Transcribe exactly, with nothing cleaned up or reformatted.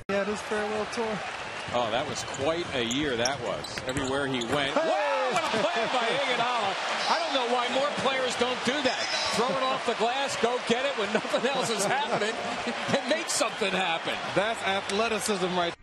Yeah, his farewell tour. Oh, that was quite a year, that was. Everywhere he went. Hey! Whoa, what a play by Iguodala. I don't know why more players don't do that. Throw it off the glass, go get it when nothing else is happening, and make something happen. That's athleticism right